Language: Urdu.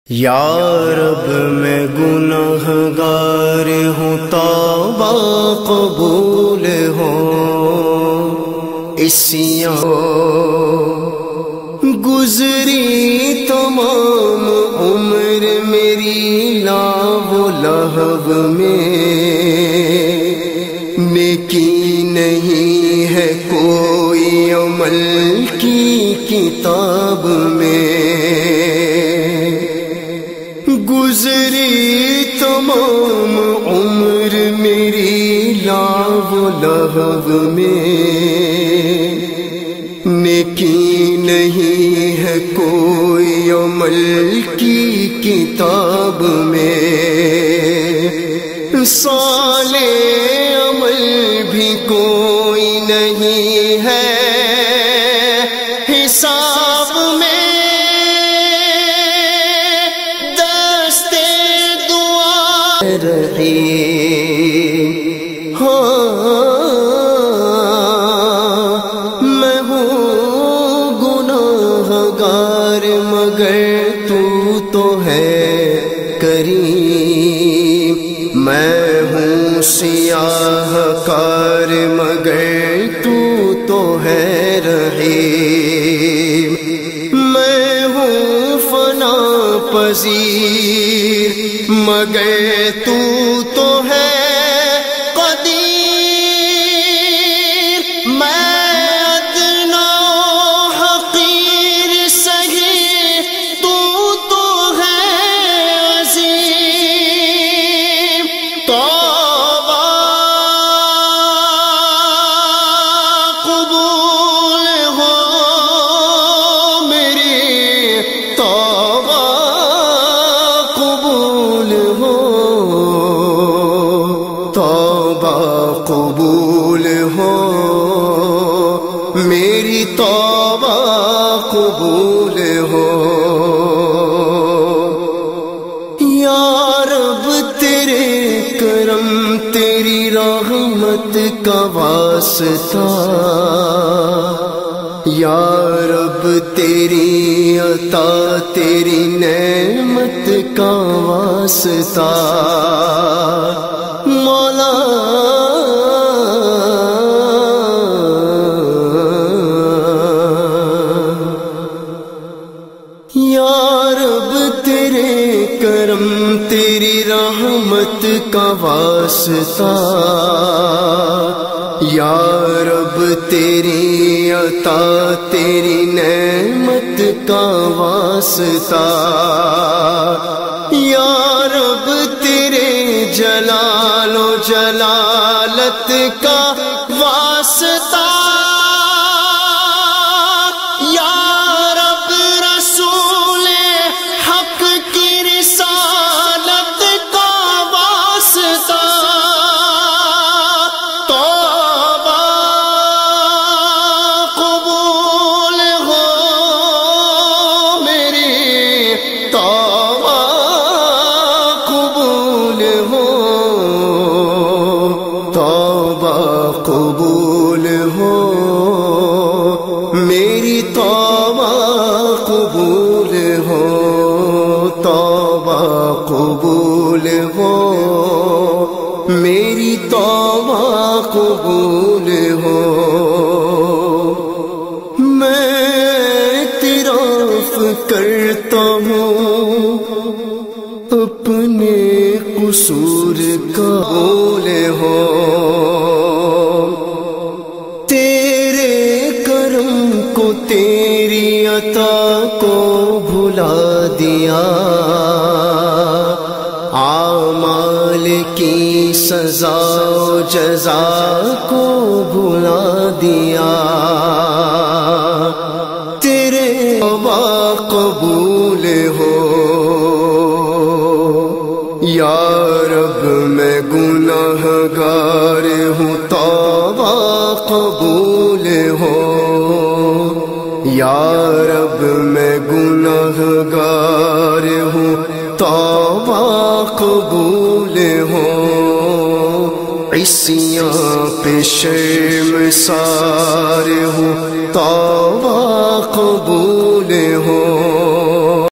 یا رب میں گنہگار ہوں، توبہ قبول ہو، اسیاں گزری تمام عمر میری لاو لہو میں، نیکی نہیں ہے کوئی عمل کی کتاب میں، گزری تمام عمر میری لاو لہو میں، نیکی نہیں ہے کوئی عمل کی کتاب میں، صالح عمل بھی کوئی نہیں ہے حساب میں، دستے دعا رحیم میں ہوں گناہگار مگر تو ہے کریم، میں ہوں سیاہ کار مگر تو ہے رحیم، میں ہوں فنا پذیر مگر تو ہے قدیر، میں ادنا حقیر سہی تو ہے عظیم، توبہ قبول ہو میری، توبہ قبول ہو، توبہ قبول ہو میری، توبہ قبول ہو، یا رب تیرے کرم تیری رحمت کا واسطہ، یا رب تیری عطا تیری نعمت کا واسطہ، مولا یا رب تیرے کرم تیری رحمت کا واسطہ، یا رب تیری عطا تیری نعمت کا واسطہ، یا رب تیرے جلال و جلالت کا واسطہ، یا رب رسول حق کی رسالت کا واسطہ، توبہ قبول ہو میری، توبہ قبول ہو، توبہ قبول ہو میری، توبہ قبول ہو، توبہ قبول ہو میری، توبہ قبول ہو، میں اعتراف کرتا ہوں اپنے قصور کا، بھول ہو تیرے کرم کو تیری عطا کو بھلا دیا، اعمال کی سزا و جزا کو بھلا دیا، تیرے توبہ قبول ہو، یا رب میں گنہگار ہوں، توبہ قبول ہو، یا رب میں گنہگار ہوں، توبہ قبول ہو، عصیاں پہ شرمسار ہوں، توبہ قبول